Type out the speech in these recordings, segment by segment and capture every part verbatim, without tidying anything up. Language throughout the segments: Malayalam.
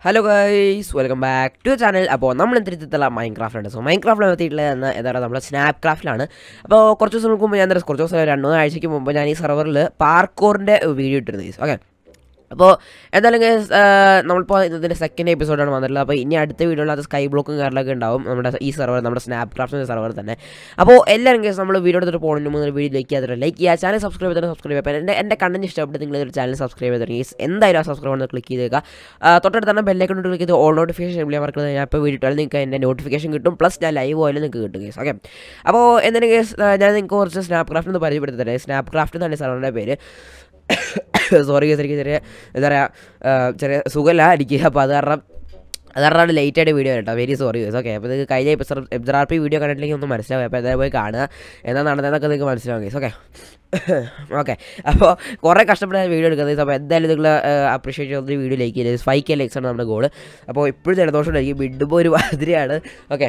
Hello guys, welcome back to the channel. അപ്പോൾ നമ്മൾ എന്തിരിത്തിട്ടുള്ള മൈൻക്രാഫ്റ്റ് ഉണ്ട്. സോ മൈൻക്രാഫ്റ്റിൽ എത്തിയിട്ടുള്ളത് എന്ന് എന്താ പറയുക നമ്മുടെ സ്നാപ്ക്രാഫ്റ്റിലാണ്. അപ്പോൾ കുറച്ച് ദിവസം മുമ്പ് ഞാൻ കുറച്ച് ദിവസം രണ്ട് മൂന്ന് ആഴ്ചയ്ക്ക് മുമ്പ് ഞാൻ ഈ സെർവറിൽ പാർക്കോറിൻ്റെ വീഡിയോ ഇട്ടിരുന്നു. ഓക്കെ, അപ്പോൾ എന്തായാലും നമ്മളിപ്പോൾ ഇതിൻ്റെ സെക്കൻഡ് എപ്പിസോഡാണ് വന്നിട്ടുള്ളത്. അപ്പോൾ ഇനി അടുത്ത വീഡിയോയിൽ അത് സ്കൈ ബ്ലോക്കും കാര്യങ്ങളൊക്കെ ഉണ്ടാവും നമ്മുടെ ഈ സെർവർ, നമ്മുടെ സ്നാപ്ക്രാഫ്റ്റിൻ്റെ സെർവർ തന്നെ. അപ്പോൾ എല്ലാവരും കേസ് നമ്മൾ വീഡിയോ എടുത്തിട്ട് പോകുന്നതിന് മുമ്പ് വീഡിയോ ലൈക്ക് ചെയ്യാതെ ലൈക്ക് ചെയ്യുക, ചാനൽ സബ്സ്ക്രൈബ് ചെയ്തിട്ട് സബ്സ്ക്രൈബ് ചെയ്യുക. എൻ്റെ എൻ്റെ കണ്ടന്റ് ഇഷ്ടപ്പെട്ട് നിങ്ങൾ ഒരു ചാനൽ സബ്സ്ക്രൈബ് ചെയ്തിട്ടുണ്ടെങ്കിൽ എന്തായാലും ആ സബ്സ്ക്രൈബ് ഒന്ന് ക്ലിക്ക് ചെയ്തേക്കുക. തൊട്ടടുത്ത് തന്നെ ബെല്ലൈക്കൺ ക്ലിക്ക് ചെയ്ത് ഓൾ നോട്ടിഫിക്കേഷൻ എബിൾ ചെയ്യാൻ മറക്കുന്നത്. ഞാൻ ഇപ്പോൾ വീഡിയോ ഇട്ടാലും നിങ്ങൾക്ക് എൻ്റെ നോട്ടിഫിക്കേഷൻ കിട്ടും, പ്ലസ് ഞാൻ ലൈവ് ആയാലും നിങ്ങൾക്ക് കിട്ടും കേസ്. ഓക്കെ, അപ്പോൾ എന്തെങ്കിലും കേസ് ഞാൻ നിങ്ങൾക്ക് കുറച്ച് സ്നാപ്ക്രാഫ്റ്റ് ഒന്ന് പരിചയപ്പെടുത്തട്ടെ. സ്നാപ്ക്രാഫ്റ്റ് എന്നാണ് സെർവറിൻ്റെ പേര്. സോറി കേസ്, എനിക്ക് ചെറിയ എന്താ പറയുക ചെറിയ സുഖമില്ല എനിക്ക്. അപ്പോൾ അത് കാരണം അത് കാരണമാണ് ലേറ്റായിട്ട് വീഡിയോ കേട്ടോ. Very sorry case. ഓക്കെ, അപ്പോൾ നിങ്ങൾക്ക് കഴിഞ്ഞ episode F R P video കണ്ടിട്ടില്ലെങ്കിൽ ഒന്ന് മനസ്സിലാവും. അപ്പോൾ എന്തായാലും പോയി കാണുക, എന്താ നടന്നതെന്നൊക്കെ നിങ്ങൾക്ക് മനസ്സിലാവും കേസ്. ഓക്കെ ഓക്കെ അപ്പോൾ കുറേ കഷ്ടപ്പെട്ട വീഡിയോ എടുക്കുന്നത്. അപ്പോൾ എന്തായാലും നിങ്ങൾ അപ്രീഷിയേറ്റ് ചെയ്യുന്ന വീഡിയോ ലൈക്ക് ചെയ്യുന്നത് ഫൈവ് കെ ലൈക്സ് ആണ് നമ്മുടെ ഗോൾ. അപ്പോൾ ഇപ്പോഴും ജലദോഷം ഉണ്ടായിരിക്കും, വിടുമ്പോൾ ഒരു മാതിരിയാണ്. Okay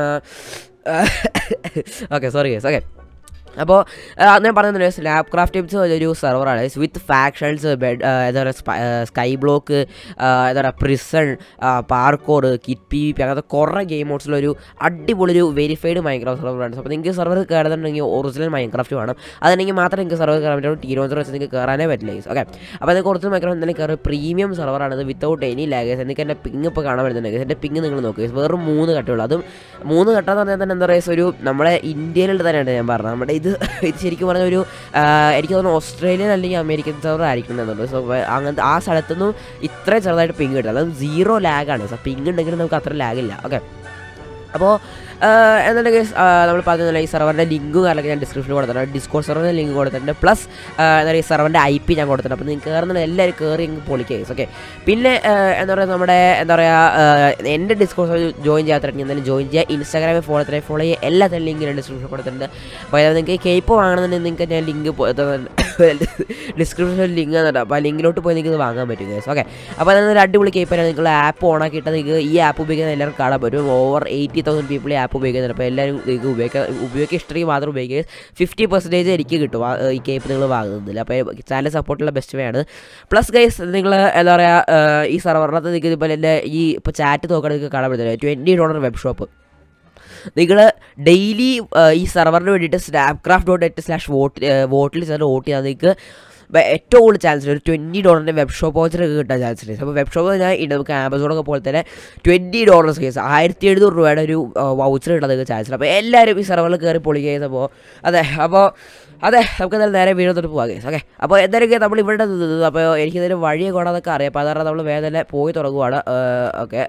okay sorry case. Okay, അപ്പോൾ ഞാൻ പറഞ്ഞത് സ്നാപ്ക്രാഫ്റ്റ് ടിപ്സ് ഒരു സെർവറാണ് വിത്ത് ഫാക്ഷൻസ്, ബെഡ് എന്താ പറയുക സ്കൈ ബ്ലോക്ക്, എന്താ പറയുക prison, parkour, kit P V P, അങ്ങനത്തെ കുറേ ഗെയിം മോഡ്സിലൊരു അടിപൊളി ഒരു വെരിഫൈഡ് മൈൻക്രാഫ്റ്റ് സെർവറാണ്. അപ്പോൾ നിങ്ങൾക്ക് സെർവർ കയറുന്നുണ്ടെങ്കിൽ ഒറിജിനൽ മൈൻക്രാഫ്റ്റ് വേണം. അതുണ്ടെങ്കിൽ മാത്രമേ നിങ്ങൾക്ക് സെർവർ കയറാൻ പറ്റുള്ളൂ. ടീരോഞ്ചർ വെച്ച് നിങ്ങൾക്ക് കയറാനേ പറ്റില്ല. ഓക്കെ, അപ്പോൾ നിങ്ങൾക്ക് കുറച്ച് മൈൻക്രാഫ്റ്റ് എന്തെങ്കിലും കയറുക പ്രീമിയം സെർവറാണ് വിത്തൗട്ട് എനി ലാഗേഴ്സ്. എനിക്ക് എൻ്റെ പിങ് ഇപ്പോൾ കാണാൻ പറ്റുന്നുണ്ട്. എൻ്റെ പിങ് നിങ്ങൾ നോക്കുക, വെറും മൂന്ന് ഘട്ടമുള്ളൂ. അതും മൂന്ന് ഘട്ടം എന്ന് പറഞ്ഞാൽ തന്നെ എന്താ പറയുക ഒരു നമ്മുടെ ഇന്ത്യയിലുള്ള തന്നെയാണ് ഞാൻ പറഞ്ഞത്. നമ്മുടെ ഇത് ഇത് ശരിക്കും പറഞ്ഞ ഒരു എനിക്ക് തോന്നുന്നു ഓസ്ട്രേലിയൻ അല്ലെങ്കിൽ അമേരിക്കൻ സെർവർ ആയിരിക്കും എന്നുള്ളത്. സോ അങ്ങനത്തെ ആ സ്ഥലത്തൊന്നും ഇത്രയും ചെറുതായിട്ട് പിങ് കിട്ടില്ല. അത് സീറോ ലാഗാണ്. സോ പിങ് ഉണ്ടെങ്കിലും നമുക്ക് അത്ര ലാഗില്ല. ഓക്കെ, അപ്പോൾ എന്നുണ്ടെങ്കിൽ നമ്മൾ പറഞ്ഞില്ല ഈ സെർവറിൻ്റെ ലിങ്കും കാര്യങ്ങളൊക്കെ ഞാൻ ഡിസ്ക്രിപ്ഷനിൽ കൊടുത്തിട്ടുണ്ട്. ഡിസ്കോഡ് സെർവറിൻ്റെ ലിങ്ക് കൊടുത്തിട്ടുണ്ട്, പ്ലസ് എന്താ പറയുക സെർവറിൻ്റെ ഐ പി ഞാൻ കൊടുത്തിട്ടുണ്ട്. അപ്പോൾ നിങ്ങൾക്ക് കയറുന്ന എല്ലാവരും കയറി എനിക്ക് പൊളിക്കുക. ഓക്കെ, പിന്നെ എന്താ പറയുക നമ്മുടെ എന്താ പറയുക എൻ്റെ ഡിസ്കോഡ് സെർവർ ജോയിൻ ചെയ്യാത്തിട്ടുണ്ടെങ്കിൽ എന്തായാലും ജോയിൻ ചെയ്യുക. ഇൻസ്റ്റാഗ്രാമിൽ ഫോളോ തന്നെ ഫോളോ ചെയ്യുക. എല്ലാത്തിനും ലിങ്ക് ഞാൻ ഡിസ്ക്രിപ്ഷനിൽ കൊടുത്തിട്ടുണ്ട്. അപ്പോൾ അതായത് നിങ്ങൾക്ക് കേപ്പ് വാങ്ങണമെന്നുണ്ടെങ്കിൽ നിങ്ങൾക്ക് ഞാൻ ലിങ്ക് ഡിസ്ക്രിപ്ഷനിൽ ലിങ്ക് തന്നിട്ട് അപ്പോൾ ആ ലിങ്കിലോട്ട് പോയി നിങ്ങൾക്ക് ഇത് വാങ്ങാൻ പറ്റും ഗൈസ്. ഓക്കെ, അപ്പോൾ അതൊരു അടിപൊളി കേപ്പാണ്. നിങ്ങൾ ആപ്പ് ഓൺ ആക്കിയിട്ട് നിങ്ങൾക്ക് ഈ ആപ്പ് ഉപയോഗിക്കുന്ന എല്ലാവർക്കും കാണാൻ പറ്റും. ഓവർ എയ്റ്റി തൗസൻഡ് പീപ്പിൾ ഈ ആപ്പ് ഉപയോഗിക്കുന്നുണ്ട്. അപ്പോൾ എല്ലാവരും ഇത് ഉപയോഗിക്കുക ഉപയോഗിക്കുക ഇഷ്ടമെങ്കിൽ മാത്രം ഉപയോഗിക്കുക. ഫിഫ്റ്റി പെർസെൻറ്റേജ് എനിക്ക് കിട്ടും ഈ കേപ്പ് നിങ്ങൾ വാങ്ങുന്നില്ല. അപ്പോൾ ചാനൽ സപ്പോർട്ടുള്ള ബെസ്റ്റ് വേ ആണ്. പ്ലസ് ഗൈസ് നിങ്ങൾ എന്താ പറയുക ഈ സെർവറിനകത്ത് നിങ്ങൾക്ക് ഇതുപോലെ എൻ്റെ ഈ ഇപ്പോൾ ചാറ്റ് നോക്കുകയാണെങ്കിൽ നിങ്ങൾക്ക് കാണാൻ പറ്റില്ല ട്വൻറ്റി ഡോളർ വെബ് ഷോപ്പ്. നിങ്ങൾ ഡെയിലി ഈ സെർവറിന് വേണ്ടിയിട്ട് Snapcraft dot net slash vote വോട്ടിൽ ചെന്ന് വോട്ട് ചെയ്താൽ നിങ്ങൾക്ക് ഏറ്റവും കൂടുതൽ ചാൻസ് ഉണ്ട് ഒരു ട്വൻറ്റി ഡോളറിൻ്റെ വെബ് ഷോപ്പ് വോച്ചറൊക്കെ കിട്ടാൻ ചാൻസ് ഉണ്ട്. അപ്പോൾ വെബ് ഷോപ്പ് ഞാൻ ഇടും നമുക്ക് ആമസോണൊക്കെ പോലെ തന്നെ ട്വൻറ്റി ഡോളേഴ്സ് കേസ് ആയിരത്തി എഴുന്നൂറ് രൂപയുടെ ഒരു വൗച്ചർ കിട്ടാൻ നിങ്ങൾക്ക് ചാൻസ് ഉണ്ട്. അപ്പോൾ എല്ലാവരും ഈ സെർവറിൽ കയറി പൊളിക്കുക. അപ്പോൾ അതെ അപ്പോൾ അതെ നമുക്ക് എന്തായാലും നേരെ വീഡിയോ തൊട്ട് പോകാം കേസ്. ഓക്കെ, അപ്പോൾ എന്തായാലും നമ്മൾ ഇവിടെ നിന്നത് അപ്പോൾ എനിക്കിതിന് വഴിയെ കൂടാതൊക്കെ അറിയാം. അപ്പോൾ അതാണ് നമ്മൾ വേദന പോയി തുടങ്ങുവാണ്. ഓക്കെ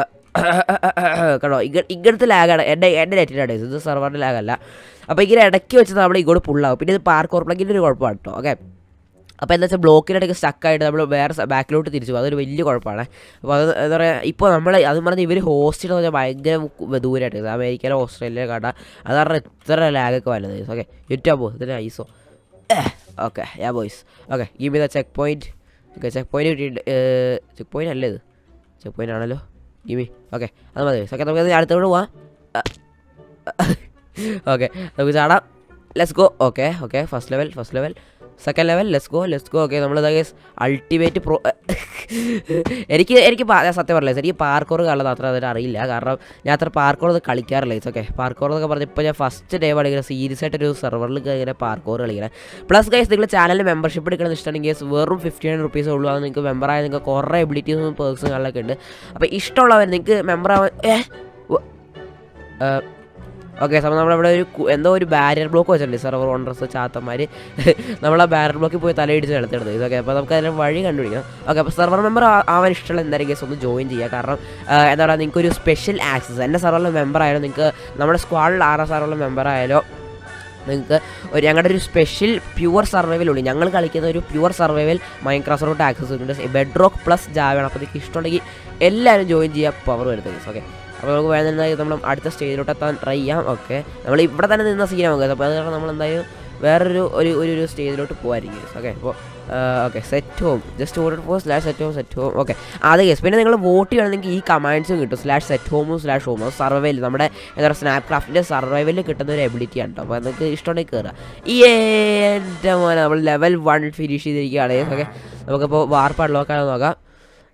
കേട്ടോ, ഇങ്ങ ഇങ്ങനത്തെ ലാഗാണ് എൻ്റെ എൻ്റെ നെറ്റിനാണ് ഇത് സെർവറിൻ്റെ ലാഗല്ല. അപ്പോൾ ഇങ്ങനെ ഇടയ്ക്ക് വെച്ച് നമ്മൾ ഇങ്ങോട്ട് പുള്ളാവും. പിന്നെ ഇത് പാർക്കോർ പ്ലഗിൻ്റെ ഒരു കുഴപ്പമാണ് കേട്ടോ. ഓക്കെ, അപ്പോൾ എന്താ വെച്ചാൽ ബ്ലോക്കിനിടയ്ക്ക് സ്റ്റക്കായിട്ട് നമ്മൾ വേറെ ബാക്കിലോട്ട് തിരിച്ചു പോകും. അതൊരു വലിയ കുഴപ്പമാണ്. അപ്പോൾ അത് എന്താ പറയുക ഇപ്പോൾ നമ്മൾ അത് പറഞ്ഞാൽ ഇവർ ഹോസ്റ്റ് എന്ന് പറഞ്ഞാൽ ഭയങ്കര ദൂരമായിട്ട് അമേരിക്കയിലെ ഓസ്ട്രേലിയ കാണാം. അത് കാരണം ഇത്ര ലാഗൊക്കെ വരുന്നത്. ഓക്കെ, യുറ്റാ ബോ ഇതിന് ഐസോ. Okay ya boys. Okay, give me the checkpoint. Okay, checkpoint കിട്ടിയിട്ടുണ്ട്. ചെക്ക് പോയിൻറ്റ് അല്ലേ ഇത്? ചെക്ക് പോയിൻ്റ് ആണല്ലോ. ഗിമി. ഓക്കെ, അത് മതി. ഓക്കെ, നമുക്ക് അടുത്തോട്ട് പോവാം. ഓക്കെ, നമുക്ക് ചാടാം. Let's go. Okay okay first level first level second level let's go let's go. Okay, നമ്മളിതാ ഗൈസ് അൾട്ടിമേറ്റ് പ്രോ. എനിക്ക് എനിക്ക് സത്യം പറയില്ല, എനിക്ക് പാർക്കോർ കാണുന്നത് അത്ര അതിന് അറിയില്ല. കാരണം ഞാൻ അത്ര പാർക്കോർ അത് കളിക്കാറില്ല. ഓക്കെ, പാർക്കോർ എന്നൊക്കെ പറഞ്ഞാൽ ഇപ്പോൾ ഞാൻ ഫസ്റ്റ് ഡേ കളിക്കുന്നത് സീരിയസ് ആയിട്ടൊരു സെർവറിൽ ഇങ്ങനെ പാർക്കോർ കളിക്കുന്നത്. പ്ലസ് ഗൈസ് നിങ്ങൾ ചാനലിൽ മെമ്പർഷിപ്പ് എടുക്കണമെന്ന് ഇഷ്ടമാണെങ്കിൽ ഗൈസ് വെറും ഫിഫ്റ്റി നയൻ റുപ്പീസേ ഉള്ളൂ. അത് നിങ്ങൾക്ക് മെമ്പറായ നിങ്ങൾക്ക് കുറേ എബിലിറ്റീസും പേഴ്സും കാര്യങ്ങളൊക്കെ ഉണ്ട്. അപ്പോൾ ഇഷ്ടമുള്ളവർ നിങ്ങൾക്ക് മെമ്പറാവാൻ ഏഹ് ഓക്കെ. അപ്പോൾ നമ്മളിവിടെ ഒരു എന്തോ ഒരു ബാരിയർ ബ്ലോക്ക് വെച്ചിട്ടുണ്ട് സെർവർ ഓണേഴ്സ് ചാത്തന്മാർ. നമ്മൾ ആ ബാരിയർ ബ്ലോക്കിൽ പോയി തലയിടിച്ച് നടത്തിയിടുന്നത്. ഇതൊക്കെ അപ്പോൾ നമുക്ക് അതിന് വഴി കണ്ടുപിടിക്കണം. ഓക്കെ, അപ്പോൾ സെർവർ മെമ്പർ ആവാൻ ഇഷ്ടമുള്ള എന്തായാലും കേസ് ഒന്ന് ജോയിൻ ചെയ്യുക. കാരണം എന്താ പറയുക നിങ്ങൾക്ക് ഒരു സ്പെഷ്യൽ ആക്സസ് എൻ്റെ സെർവറിലെ മെമ്പർ ആയാലും നിങ്ങൾക്ക് നമ്മുടെ സ്ക്വാഡിൽ ആറ് സെർവറിലെ മെമ്പർ ആയാലോ നിങ്ങൾക്ക് ഒരു ഞങ്ങളുടെ ഒരു സ്പെഷ്യൽ പ്യുവർ സർവൈവൽ ഉണ്ട്. ഞങ്ങൾ കളിക്കുന്ന ഒരു പ്യുവർ സർവൈവൽ മൈൻക്രാഫ്റ്റ് ആക്സസ് ഉണ്ട്. ബെഡ് റോക്ക് പ്ലസ് ജാവയാണ്. അപ്പോൾ നിങ്ങൾക്ക് ഇഷ്ടമുണ്ടെങ്കിൽ എല്ലാവരും ജോയിൻ ചെയ്യുക, പവർ വരുന്നത് കേസ്. ഓക്കെ, അപ്പോൾ നമുക്ക് വേണമെന്നുണ്ടെങ്കിൽ നമ്മൾ അടുത്ത സ്റ്റേജിലോട്ട് എത്താൻ ട്രൈ ചെയ്യാം. ഓക്കെ, നമ്മൾ ഇവിടെ തന്നെ നിന്ന സീനാണ് നമുക്ക്. അപ്പോൾ അത് കാരണം നമ്മൾ എന്തായാലും വേറൊരു ഒരു ഒരു സ്റ്റേജിലോട്ട് പോകുമായിരിക്കും. ഓക്കെ, അപ്പോൾ okay set home just voted for slash set home set home. Okay, അതെ കേസ്. പിന്നെ നിങ്ങൾ വോട്ട് ചെയ്യണമെങ്കിൽ ഈ കമാൻഡ്സും കിട്ടും. സ്ലാഷ് സെറ്റ് ഹോമും സ്ലാഷ് ഹോമും സർവൈവൽ നമ്മുടെ എന്താ പറയുക സ്നാപ്ക്രാഫ്റ്റിൻ്റെ സർവൈവലിൽ കിട്ടുന്ന ഒരു എബിലിറ്റിയാണ് കേട്ടോ. അപ്പോൾ നിങ്ങൾക്ക് ഇഷ്ടമുണ്ടെങ്കിൽ കയറുക. ഈ എൻ്റെ മോനെ നമ്മൾ ലെവൽ വൺ ഫിനിഷ് ചെയ്തിരിക്കുകയാണ്. ഓക്കെ, നമുക്കിപ്പോൾ വാർപ്പ് അൺലോക്കാണെന്ന് നോക്കാം.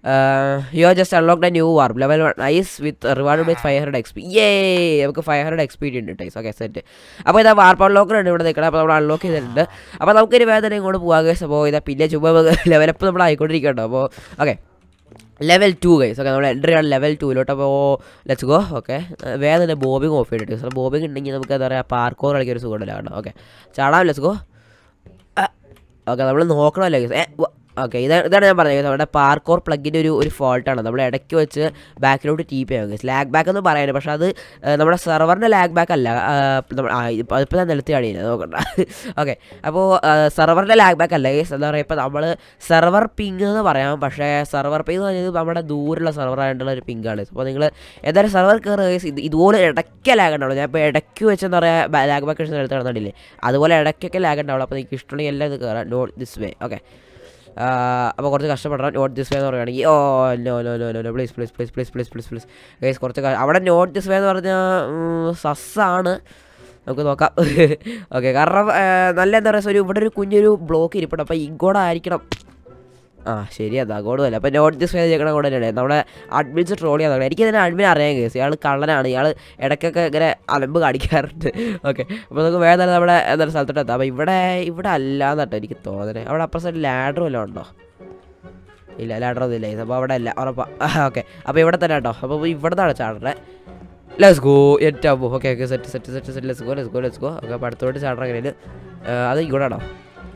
You are just unlocked a new warp level is with reward with five hundred XP ഏ നമുക്ക് ഫൈവ് ഹൺഡ്രഡ് എക്സ്പി ഉണ്ട് ടൈസ് ഓക്കെ സെറ്റ് അപ്പോൾ ഇതാ വാർപ്പ് അൺലോക്കർ ഉണ്ട് ഇവിടെ നിൽക്കണം അപ്പോൾ നമ്മൾ അൺലോക്ക് ചെയ്തിട്ടുണ്ട് അപ്പോൾ നമുക്കൊരു വേദന ഇങ്ങോട്ട് പോകാം ഗൈസ് അപ്പോൾ ഇതാ പിന്നെ ചുമ്മാ ലെവലപ്പ് നമ്മൾ ആയിക്കൊണ്ടിരിക്കട്ടോ അപ്പോൾ okay level two guys okay നമ്മൾ എൻട്രി ആണ് ലെവൽ ടൂയിലോട്ട് അപ്പോൾ ലെറ്റ്സ് ഗോ ഓക്കെ വേദന ബോബിങ് ഓഫ് ചെയ്തിട്ട് സോ ബോബിങ് ഉണ്ടെങ്കിൽ നമുക്ക് എന്താ പറയുക പാർക്കോർ കളിക്കാൻ ഒരു സുഖമില്ല കേട്ടോ ഓക്കെ ചാടാം ലെറ്റ്സ് ഗോ ഓക്കെ നമ്മൾ നോക്കണമല്ലോ ഗൈസ് ഏ ഓക്കെ ഇതാണ് ഇതാണ് ഞാൻ പറഞ്ഞത് നമ്മുടെ പാർക്കോർ പ്ലഗിൻ്റെ ഒരു ഒരു ഫോൾട്ടാണ് നമ്മൾ ഇടയ്ക്ക് വെച്ച് ബാക്കിലോട്ട് ടീപ്പ് ചെയ്യാം ഗൈസ് ലാഗ് ബാക്ക് എന്ന് പറയുന്നത് പക്ഷേ അത് നമ്മുടെ സെർവറിൻ്റെ ലാഗ് ബാക്ക് അല്ല അതിപ്പോൾ ഞാൻ നിലത്തി കാണിയില്ല നോക്കണ്ട ഓക്കെ അപ്പോൾ സെർവറിൻ്റെ ലാഗ് ബാക്ക് അല്ല ഗൈസ് എന്താ പറയുക ഇപ്പോൾ നമ്മൾ സെർവർ പിങ് എന്ന് പറയാം പക്ഷേ സെർവർ പിങ് എന്ന് പറഞ്ഞത് നമ്മുടെ ദൂരമുള്ള സെർവറായിട്ടുള്ള ഒരു പിങ്കാണ് അപ്പോൾ നിങ്ങൾ എന്തായാലും സെർവർ കയറുക ഗൈസ് ഇത് ഇതുപോലെ ഇടയ്ക്ക് ലാഗ് ഉണ്ടാവുള്ളൂ ഞാൻ ഇപ്പോൾ ഇടയ്ക്ക് വെച്ച് എന്താ പറയുക ലാഗ് ബാക്ക് വെച്ച് നിലത്ത് നടന്നിട്ടില്ലേ അതുപോലെ ഇടയ്ക്കൊക്കെ ലാഗ് ഉണ്ടാവുള്ളൂ അപ്പോൾ നിങ്ങൾക്ക് ഇഷ്ടമുണ്ടെങ്കിൽ എല്ലാം ഇത് കയറാം നോട്ട് ദിസ് വേ ഓക്കെ അപ്പോൾ കുറച്ച് കഷ്ടപ്പെടണം നോട്ട് ദിസ് വേ എന്ന് പറയുകയാണെങ്കിൽ oh no no no no please please please please please please please guys കുറച്ച് അവിടെ നോട്ട് ദിസ് വേ എന്ന് പറഞ്ഞാൽ സസ്സാണ് നമുക്ക് നോക്കാം ഓക്കെ കാരണം നല്ല എന്താ പറയുക ഒരു ഇവിടെ ഒരു കുഞ്ഞൊരു ബ്ലോക്ക് ഇരിപ്പുണ്ട് അപ്പോൾ ഇങ്ങോട്ട് ആയിരിക്കണം ആ ശരി അതാ ഗോഡല്ല അപ്പോൾ നോട്ട് ദിസ് വേ ചെയ്യണം കൂടെ തന്നെയാണ് നമ്മുടെ അഡ്മിൻസ് ട്രോൾ ചെയ്യാൻ എനിക്ക് ഇതിനെ അഡ്മിൻ അറിയാൻ കേസ് ഇയാൾ കള്ളനാണ് ഇയാൾ ഇടയ്ക്കൊക്കെ ഇങ്ങനെ അലമ്പ് കാണിക്കാറുണ്ട് ഓക്കെ അപ്പോൾ നമുക്ക് വേറെ തന്നെ നമ്മുടെ എന്താ സ്ഥലത്തോട്ട് എത്താം അപ്പോൾ ഇവിടെ ഇവിടെ അല്ലാന്നട്ടോ എനിക്ക് തോന്നുന്നത് അവിടെ അപ്പുറം സൈഡ് ലാഡർ വല്ലതും ഉണ്ടോ ഇല്ല ലാഡർ ഒന്നും ഇല്ല അപ്പോൾ അവിടെ അല്ല ഉറപ്പാ ഓക്കെ അപ്പോൾ ഇവിടെ തന്നെ കേട്ടോ അപ്പോൾ ഇവിടെ നിന്നാണ് ചാടണേ ലെറ്റ്സ് ഗോ ഏറ്റവും okay okay set set set set let's go let's go let's go okay അപ്പോൾ അടുത്തോട്ട് ചാടണം എങ്ങനെയാണ് അത് ഇങ്ങോട്ട് ആണോ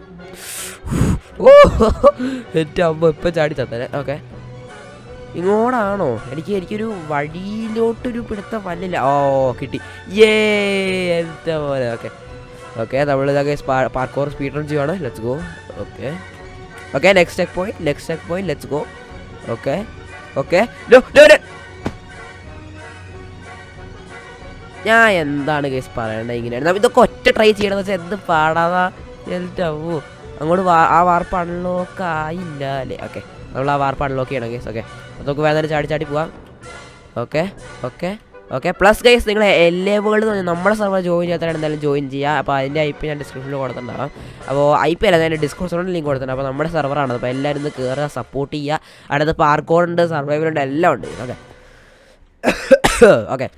ഓ ഏറ്റവും അമ്മ ഇപ്പം ചാടി തന്നേ ഓക്കെ ഇങ്ങോട്ടാണോ എനിക്ക് എനിക്കൊരു വഴിയിലോട്ടൊരു പിടുത്തം വന്നില്ല ഓ കിട്ടി ഏ എന്താ പോലെ ഓക്കെ ഓക്കെ നമ്മൾ ഇതൊക്കെ പാർക്കോർ സ്പീഡ് റൺ ചെയ്യുവാണ് let's go okay okay next checkpoint next checkpoint let's go okay okay ഞാൻ എന്താണ് കേസ് പറയണ്ടത് ഇങ്ങനെയാണ് ഇതൊക്കെ ഒറ്റ ട്രൈ ചെയ്യണമെന്ന് വെച്ചാൽ എന്ത് പാടാതാ എന്താവോ അങ്ങോട്ട് വാ ആ വാർപ്പ് അൺലോക്ക് ആയില്ല അല്ലേ ഓക്കെ നമ്മൾ ആ വാർപ്പ് അൺലോക്ക് ചെയ്യണം ഗൈസ് ഓക്കെ അപ്പോൾ നമുക്ക് വേദന ചാടി ചാടി പോവാം okay okay okay plus guys നിങ്ങൾ എല്ലാ വേൾഡ് നമ്മുടെ സർവർ ജോയിൻ ചെയ്യാത്തവരാണ് എന്തായാലും ജോയിൻ ചെയ്യുക അപ്പോൾ അതിൻ്റെ ഐ പി ഞാൻ ഡിസ്ക്രിപ്ഷനിൽ കൊടുത്തിട്ടുണ്ടാകും അപ്പോൾ ഐ പി അല്ല ഞാൻ ഡിസ്ക്രിപ്ഷനിൽ ലിങ്ക് കൊടുത്തിട്ടുണ്ട് അപ്പോൾ നമ്മുടെ സെർവറാണ് അപ്പോൾ എല്ലാവരും ഇന്ന് കയറുക സപ്പോർട്ട് ചെയ്യുക അടുത്ത് പാർക്കോർ ഉണ്ട് സർവൈവർ ഉണ്ട് എല്ലാം ഉണ്ട് okay okay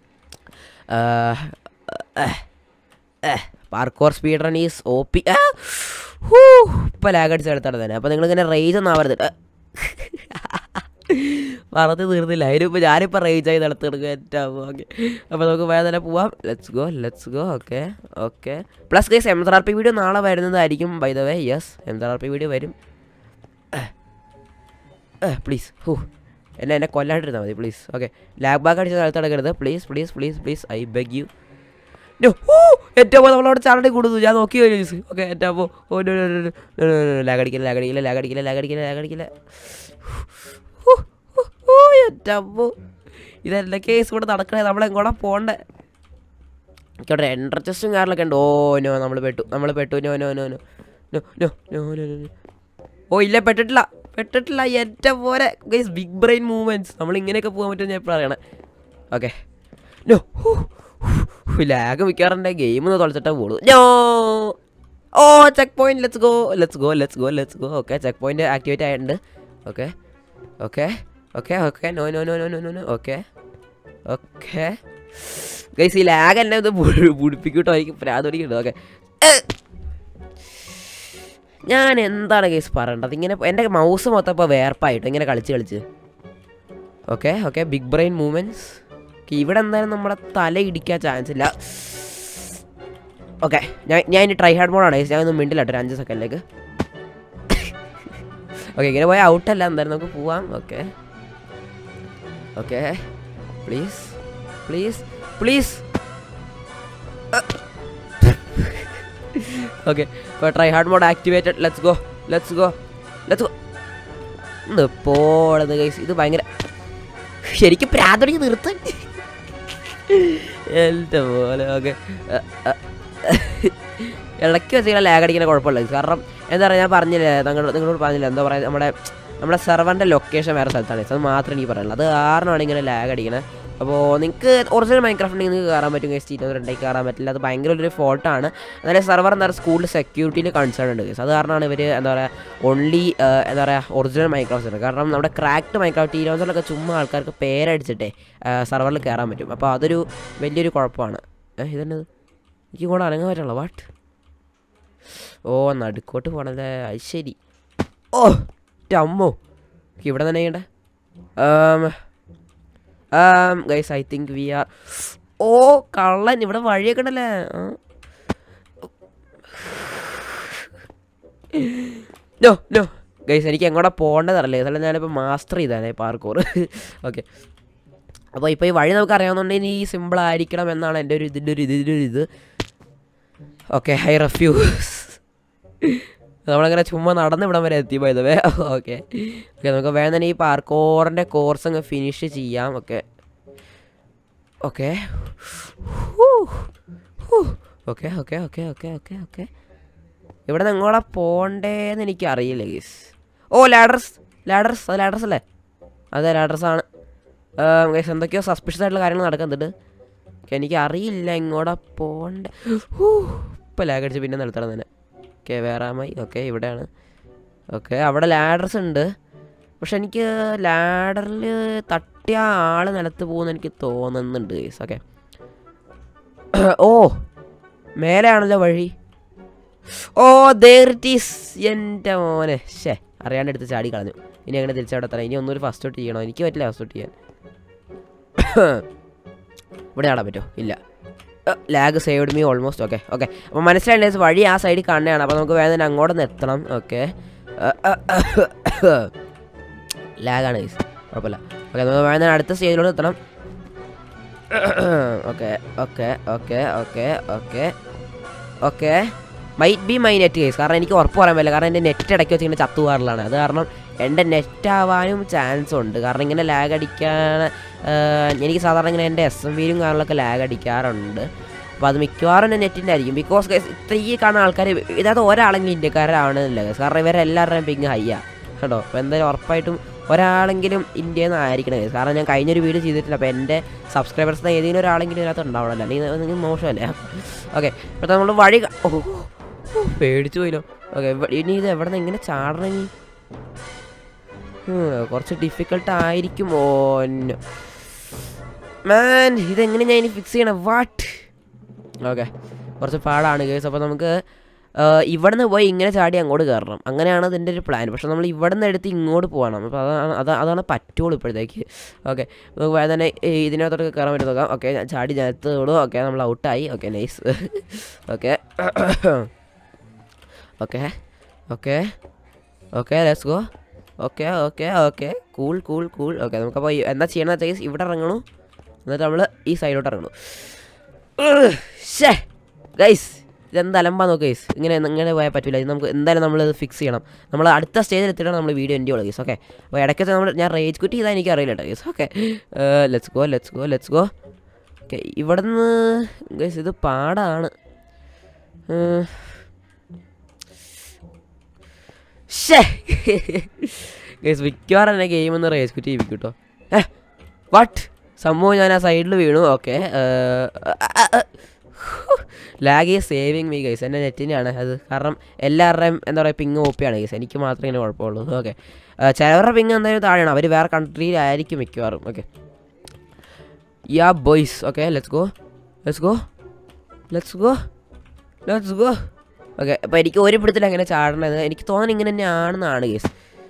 parkour speed run is O P ഇപ്പം ലാഗ് അടിച്ച് എടുത്താണ് തന്നെ അപ്പോൾ നിങ്ങളിങ്ങനെ റേജ് ഒന്നും ആവരുത് പറഞ്ഞ് തീർന്നില്ല അതിനിപ്പോൾ ഞാനിപ്പോൾ റേജ് ആയി നടത്തിയെടുക്കുക ഏറ്റവും ഓക്കെ അപ്പോൾ നമുക്ക് വേദന പോവാം let's go let's go okay okay plus guys M R P video നാളെ വരുന്നതായിരിക്കും by the way yes M R P video വരും പ്ലീസ് ഹൂ എന്നെ എന്നെ കൊല്ലാണ്ടിരുന്നാൽ മതി പ്ലീസ് ഓക്കെ ലാഗ് ബാക്ക് അടിച്ച് സ്ഥലത്ത് നടക്കരുത് please please please please I beg you ഏറ്റവും നമ്മളവിടെ ചാടി കൊടുത്തു ഞാൻ നോക്കി കഴിഞ്ഞു ഓക്കെ ഏറ്റവും ഓ ലാഗടിക്കില്ല ലാഗടിക്കില്ല ലാഗടിക്കില്ല ലാഗടിക്കില്ല ലാഗടിക്കില്ല ഏറ്റവും ഇതെല്ലാം കേസ് കൂടെ നടക്കണേ നമ്മളെങ്ങോട്ടാ പോണ്ടേ എനിക്കവിടെ എൻട്രച്ചസ്റ്റും കാറിലൊക്കെ ഉണ്ട് ഓ നോ നമ്മൾ പെട്ടു നമ്മൾ പെട്ടു no no no no no no no no no oh ഇല്ല പെട്ടിട്ടില്ല പെട്ടിട്ടില്ല ഏറ്റവും പോലെ ഗൈസ് ബിഗ് ബ്രെയിൻ മൂവ്മെൻറ്റ്സ് നമ്മൾ ഇങ്ങനെയൊക്കെ പോകാൻ പറ്റുമെന്ന് ഞാൻ എപ്പോഴും അറിയണേ ഓക്കെ നോ ലാഗ് മിക്കാറുണ്ട് ഗെയിം ഒന്ന് തുളച്ചിട്ടേ പോളൂ no oh checkpoint let's go let's go let's go let's go okay checkpoint activate ആയിട്ടുണ്ട് okay okay okay okay no no no no no no no okay okay guys ഈ ലാഗ് എന്നെ ഒന്ന് പിടിപ്പിക്കൂട്ടോ എനിക്ക് പ്രാതോടിക്കുന്നുണ്ട് ഓക്കെ ഞാൻ എന്താണ് ഗൈസ് പറയേണ്ടത് ഇങ്ങനെ എൻ്റെ മൗസ് മൊത്തം ഇപ്പോൾ വേർപ്പായിട്ട് ഇങ്ങനെ കളിച്ച് കളിച്ച് okay okay big brain movements ഇവിടെ എന്തായാലും നമ്മുടെ തല ഇടിക്കാൻ ചാൻസ് ഇല്ല ഓക്കെ ഞാൻ ഞാൻ ഇനി ട്രൈ ഹാർഡ് മോഡാണ് ഞാൻ ഒന്നും മിണ്ടില്ല ഒരു അഞ്ച് സെക്കൻഡിലേക്ക് ഓക്കെ ഇങ്ങനെ പോയാൽ ഔട്ടല്ല എന്തായാലും നമുക്ക് പോവാം okay okay please please please okay ഇപ്പോൾ try hard mode activated let's go let's go let's go ഇന്ന് പോളത് ഗൈസ് ഇത് ഭയങ്കര ശരിക്കും പ്രാഥമിക നിർത്താൻ എൻ്റെ പോലെ ഓക്കെ ഇടയ്ക്ക് വെച്ച് ഇങ്ങനെ ലാഗ് അടിക്കുന്ന കുഴപ്പമില്ല കാരണം എന്താ പറയുക ഞാൻ പറഞ്ഞില്ലേ നിങ്ങൾ നിങ്ങളോട് പറഞ്ഞില്ല എന്താ പറയുക നമ്മുടെ നമ്മുടെ സെർവറിൻ്റെ ലൊക്കേഷൻ വേറെ സ്ഥലത്താണ് അത് മാത്രമേ എനിക്ക് പറയുള്ളൂ അത് കാരണമാണ് ഇങ്ങനെ ലാഗ് അടിക്കണത് അപ്പോൾ നിങ്ങൾക്ക് ഒറിജിനൽ മൈൻക്രാഫ്റ്റ് നിങ്ങൾക്ക് കയറാൻ പറ്റും ഗൈസ്. ടി രണ്ടായി കയറാൻ പറ്റില്ല. അത് ഭയങ്കര ഒരു ഫോൾട്ടാണ്. എന്നാലും സെർവർ എന്താ പറയുക സ്കൂളിൽ സെക്യൂരിറ്റിയിൽ കൺസേൺ ഉണ്ട് ഗൈസ്. അത് കാരണമാണ് ഇവർ എന്താ പറയുക ഓൺലി എന്താ പറയുക ഒറിജിനൽ മൈൻക്രാഫ്റ്റ് ഉണ്ട്. കാരണം നമ്മുടെ ക്രാക്ട് മൈൻക്രാഫ്റ്റ് ടീലോസിലൊക്കെ ചുമ്മാ ആൾക്കാർക്ക് പേരടിച്ചിട്ടേ സെർവറിൽ കയറാൻ പറ്റും. അപ്പോൾ അതൊരു വലിയൊരു കുഴപ്പമാണ്. ഇതന്നെ എനിക്ക് കൂടെ അനങ്ങാൻ പറ്റുള്ളൂ. വാട്ട് ഓ നടുക്കോട്ട് പോകണല്ലേ. അത് ശരി. ഓ അമ്മോ ഇവിടെ തന്നെ ചെയ്യണ്ടേ. Guys I think we are oh കള്ളൻ ഇവിടെ വഴിയൊക്കെ ഉണ്ടല്ലേ. നോ നോ ഗൈസ് എനിക്ക് എങ്ങോട്ടാ പോകേണ്ടതല്ലേ. അതല്ല ഞാനിപ്പോൾ മാസ്റ്റർ ചെയ്താണേ പാർക്കോർ. ഓക്കെ അപ്പോൾ ഇപ്പോൾ ഈ വഴി നമുക്ക് അറിയാവുന്നതുകൊണ്ട് ഈ സിമ്പിൾ ആയിരിക്കണം എന്നാണ് എൻ്റെ ഒരു ഇതിൻ്റെ ഒരു ഇതിൻ്റെ ഒരു ഇത്. Okay I refuse. നമ്മളങ്ങനെ ചുമ്മാ നടന്ന് ഇവിടം വരെ എത്തി പോയതവേ. ഓക്കെ ഓക്കെ നമുക്ക് വേഗം തന്നെ ഈ പാർക്കോറിൻ്റെ കോഴ്സ് അങ്ങ് ഫിനിഷ് ചെയ്യാം. Okay okay okay okay okay okay okay okay ഇവിടെ നിന്ന് എങ്ങോട്ടാ പോകണ്ടേന്ന് എനിക്കറിയില്ല ഗീസ്. ഓ ലാഡർസ് ലാഡർസ് അത് ലാഡർസ് അല്ലേ. അതെ ലാഡർസാണ് ഗൈസ്. എന്തൊക്കെയോ സസ്പിഷ്യസ് ആയിട്ടുള്ള കാര്യങ്ങൾ നടക്കുന്നുണ്ട്. എനിക്ക് അറിയില്ല എങ്ങോട്ടാ പോകണ്ടേ. ഇപ്പോൾ ലാഗ് അടിച്ച് പിന്നെ നിർത്തണം തന്നെ. ഓക്കെ വേറെ ആമായി. ഓക്കെ ഇവിടെയാണ്. ഓക്കെ അവിടെ ലാഡർസ് ഉണ്ട്. പക്ഷെ എനിക്ക് ലാഡറിൽ തട്ടിയ ആൾ നിലത്ത് പോകുമെന്ന് എനിക്ക് തോന്നുന്നുണ്ട് ഗൈസ്. ഓക്കെ ഓ മേലെയാണല്ലോ വഴി. Oh there it is. എൻ്റെ മോനെ ശേ അറിയാണ്ട് എടുത്ത് ചാടി കളഞ്ഞു. ഇനി അങ്ങനെ തിരിച്ചവിടെ തരാം. ഇനി ഒന്നൊരു ഫസ്റ്റ് ഔട്ട് ചെയ്യണോ? എനിക്ക് പറ്റില്ല ഫസ്റ്റ് ഔട്ട് ചെയ്യാൻ. ഇവിടെ ആടാൻ പറ്റുമോ? ഇല്ല. Lag saved me almost. Okay okay അപ്പോൾ മനസ്സിലായില്ലേ വഴി ആ സൈഡിൽ കാണുകയാണ്. അപ്പോൾ നമുക്ക് വേഗം തന്നെ അങ്ങോട്ട് നിന്ന് എത്തണം. ഓക്കെ ലാഗാണ് ഗൈസ് കുഴപ്പമില്ല. ഓക്കെ നമുക്ക് വേഗം തന്നെ അടുത്ത സ്റ്റേജിലോട്ട് എത്തണം. Okay okay okay okay okay okay might be my net guys. കാരണം എനിക്ക് ഉറപ്പ് പറയാൻ പറ്റില്ല. കാരണം എൻ്റെ നെറ്റ് ഇടയ്ക്ക് വെച്ച് ഇങ്ങനെ ചത്തു പോകാറുള്ളതാണ്. അത് കാരണം എൻ്റെ നെറ്റ് ആവാനും ചാൻസ് ഉണ്ട്. കാരണം ഇങ്ങനെ ലാഗ് അടിക്കാൻ എനിക്ക് സാധാരണ ഇങ്ങനെ എൻ്റെ എസ് എം വിയിലും കാര്യങ്ങളൊക്കെ ലാഗ് അടിക്കാറുണ്ട്. അപ്പോൾ അത് മിക്കവാറും എൻ്റെ നെറ്റിൻ്റെ ആയിരിക്കും. ബിക്കോസ് ഗൈസ് ഇത്ര ഈ കാണുന്ന ആൾക്കാർ ഇതിനകത്ത് ഒരാളെങ്കിലും ഇന്ത്യക്കാരാവണമെന്നില്ല ഗൈസ്. കാരണം ഇവരെല്ലാവരുടെയും പിങ് ഹൈയാ കേട്ടോ. അപ്പോൾ എന്തായാലും ഉറപ്പായിട്ടും ഒരാളെങ്കിലും ഇന്ത്യയിൽ നിന്ന് ആയിരിക്കണം ഗൈസ്. കാരണം ഞാൻ കഴിഞ്ഞൊരു വീഡിയോ ചെയ്തിട്ടില്ല. അപ്പോൾ എൻ്റെ സബ്സ്ക്രൈബേഴ്സിന് ഏതെങ്കിലും ഒരാളെങ്കിലും ഇതിനകത്ത് ഉണ്ടാവണമല്ലോ. അല്ലെങ്കിൽ മോശമല്ലേ. ഓക്കെ അപ്പോൾ നമ്മൾ വഴി ഓ പേടിച്ചു പോയില്ലോ. ഓക്കെ ഇനി ഇത് എവിടെ നിന്ന് എങ്ങനെ ചാടണമെങ്കിൽ കുറച്ച് ഡിഫിക്കൽട്ട് ആയിരിക്കും. ഓ മാൻ ഇതെങ്ങനെ ഞാൻ ഇനി ഫിക്സ് ചെയ്യണം? വാട്ട് ഓക്കെ കുറച്ച് പാടാണ് ഗൈസ്. അപ്പോൾ നമുക്ക് ഇവിടെ നിന്ന് പോയി ഇങ്ങനെ ചാടി അങ്ങോട്ട് കയറണം. അങ്ങനെയാണ് അതിൻ്റെ ഒരു പ്ലാൻ. പക്ഷെ നമ്മൾ ഇവിടെ നിന്ന് എടുത്ത് ഇങ്ങോട്ട് പോകണം. അപ്പോൾ അതാണ് അത് അതാണ് പറ്റുള്ളൂ ഇപ്പോഴത്തേക്ക്. ഓക്കെ നമുക്ക് വേറെ തന്നെ ഇതിനകത്തോട്ട് കയറാൻ പറ്റും നോക്കാം. ഓക്കെ ഞാൻ ചാടി ഞാനത്തോളൂ. ഓക്കെ നമ്മൾ ഔട്ടായി. Okay nice. Okay okay okay okay let's go. Okay okay okay cool cool cool. Okay നമുക്കപ്പോൾ എന്താ ചെയ്യണമെന്ന് വെച്ചാൽ ഇവിടെ ഇറങ്ങണു. എന്നിട്ട് നമ്മൾ ഈ സൈഡിലോട്ട് ഇറങ്ങണു. ഷേ ഗൈസ് ഇതെന്താ അലമ്പാ നോക്ക് ഗൈസ്. ഇങ്ങനെ ഇങ്ങനെ പോയാൽ പറ്റില്ല. ഇത് നമുക്ക് എന്തായാലും നമ്മളിത് ഫിക്സ് ചെയ്യണം. നമ്മൾ അടുത്ത സ്റ്റേജിൽ എത്തിയിട്ടാണ് നമ്മൾ വീഡിയോ എൻ്റെ ഉള്ളത് ഗൈസ്. ഓക്കെ അപ്പോൾ ഇടയ്ക്ക് നമ്മൾ ഞാൻ റേജ് കുറ്റി ചെയ്താൽ എനിക്ക് അറിയില്ല കേട്ടോ guys. Okay let's go let's go let's go. Okay ഇവിടെ നിന്ന് ഗൈസ് ഇത് പാടാണ്. ഷേ ഗൈസ് മിക്കവാറും എന്നെ ഗെയിമൊന്ന് റേസ് കുറ്റി ചെയ്യിപ്പിക്കും കേട്ടോ. ഏ വാട്ട് സംഭവം ഞാൻ ആ സൈഡിൽ വീണു. ഓക്കെ ലാഗ് ഈ സേവിങ് മീ ഗൈസ്. എൻ്റെ നെറ്റിൻ്റെയാണ് അത്. കാരണം എല്ലാവരുടെയും എന്താ പറയുക പിങ് ഓപ്പിയാണ് ഗൈസ്. എനിക്ക് മാത്രമേ ഇങ്ങനെ കുഴപ്പമുള്ളൂ. ഓക്കെ ചിലവരുടെ പിങ് എന്തായാലും താഴെയാണ്. അവർ വേറെ കൺട്രിയിലായിരിക്കും മിക്കവാറും. Okay ya boys. Okay let's go let's go let's go let's go. Okay അപ്പോൾ എനിക്ക് ഒരു പിടുത്തിൽ അങ്ങനെ ചാടണത് എനിക്ക് തോന്നുന്നത് ഇങ്ങനെ തന്നെയാണെന്നാണ് ഗൈസ്.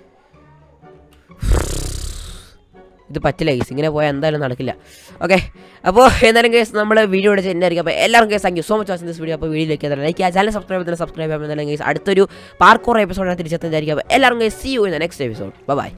ഇത് പറ്റില്ല ഗൈസ്. ഇങ്ങനെ പോയാൽ എന്തായാലും നടക്കില്ല. ഓക്കെ അപ്പോൾ എന്തായാലും ഗൈസ് നമ്മൾ വീഡിയോ എടുത്ത് തന്നെ ആയിരിക്കും. അപ്പോൾ എല്ലാവർക്കും guys thank you so much watching this video. അപ്പോൾ വീഡിയോയിലേക്ക് ലൈക്ക് ചെയ്യുക, ചാനൽ സബ്സ്ക്രൈബ് ചെയ്താൽ സബ്സ്ക്രൈബ് ചെയ്യാൻ ഗൈസ്. അടുത്തൊരു പാർക്കോർ എപ്പിസോഡാണ് തിരിച്ചെത്തുന്നതായിരിക്കും. അപ്പോൾ എല്ലാവർക്കും guys see you in the next episode. Bye by.